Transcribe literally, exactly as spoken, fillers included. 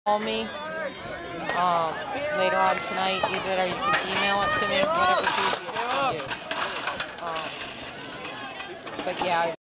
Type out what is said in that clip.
Call me um, later on tonight, either or you can email it to me, whatever's easiest for you. Um, but yeah.